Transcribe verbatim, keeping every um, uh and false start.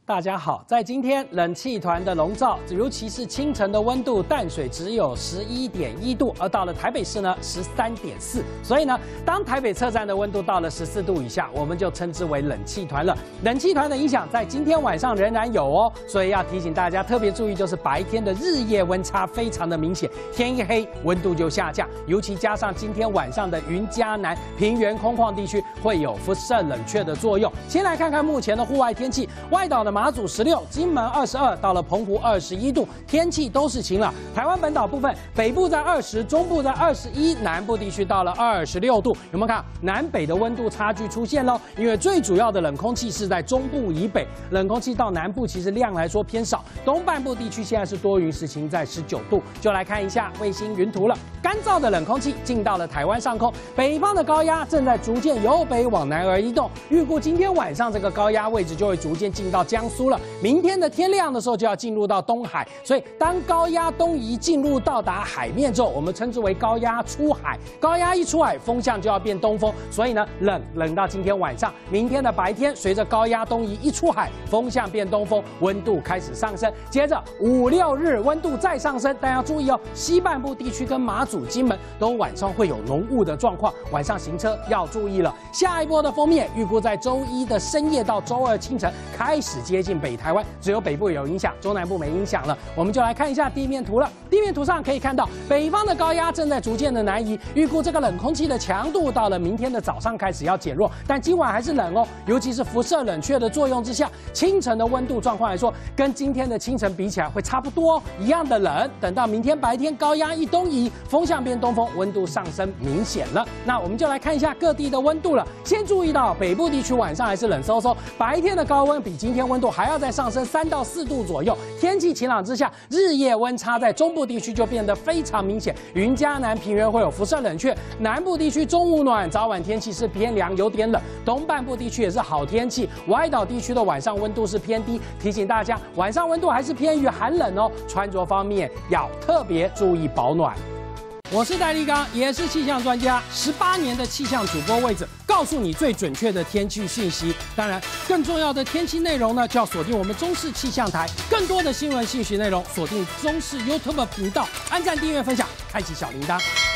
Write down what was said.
大家好，在今天冷气团的笼罩，尤其是清晨的温度，淡水只有十一点一度，而到了台北市呢十三点四，所以呢，当台北车站的温度到了十四度以下，我们就称之为冷气团了。冷气团的影响在今天晚上仍然有哦，所以要提醒大家特别注意，就是白天的日夜温差非常的明显，天一黑温度就下降，尤其加上今天晚上的云嘉南平原空旷地区会有辐射冷却的作用。先来看看目前的户外天气，外岛的马祖十六，金门二十二，到了澎湖二十一度，天气都是晴朗。台湾本岛部分，北部在二十，中部在二十一，南部地区到了二十六度。有没有看南北的温度差距出现喽？因为最主要的冷空气是在中部以北，冷空气到南部其实量来说偏少。东半部地区现在是多云时晴，在十九度。就来看一下卫星云图了，干燥的冷空气进到了台湾上空，北方的高压正在逐渐由北往南而移动。预估今天晚上这个高压位置就会逐渐进到江苏了。明天的天亮的时候就要进入到东海，所以当高压东移进入到达海面之后，我们称之为高压出海。高压一出海，风向就要变东风，所以呢，冷冷到今天晚上，明天的白天，随着高压东移一出海，风向变东风，温度开始上升。接着五六日温度再上升，但要注意哦，西半部地区跟马祖、金门都晚上会有浓雾的状况，晚上行车要注意了。下一波的锋面预估在周一的深夜到周二清晨开始接近北台湾，只有北部有影响，中南部没影响了。我们就来看一下地面图了。地面图上可以看到，北方的高压正在逐渐的南移，预估这个冷空气的强度到了明天的早上开始要减弱，但今晚还是冷哦，尤其是辐射冷却的作用之下，清晨的温度状况来说，跟今天的清晨比起来会差不多哦，一样的冷。等到明天白天高压一东移，风向变东风，温度上升明显了。那我们就来看一下各地的温度了。先注意到北部地区晚上还是冷飕飕，白天的高温比今天温度还要再上升三到四度左右。天气晴朗之下，日夜温差在中部地区就变得非常明显，云嘉南平原会有辐射冷却，南部地区中午暖，早晚天气是偏凉，有点冷。东半部地区也是好天气，外岛地区的晚上温度是偏低，提醒大家晚上温度还是偏于寒冷哦，穿着方面要特别注意保暖。我是戴立刚，也是气象专家，十八年的气象主播位置，告诉你最准确的天气讯息。当然，更重要的天气内容呢，就要锁定我们中视气象台。更多的新闻信息内容，锁定中视 YouTube 频道，按赞、订阅、分享，开启小铃铛。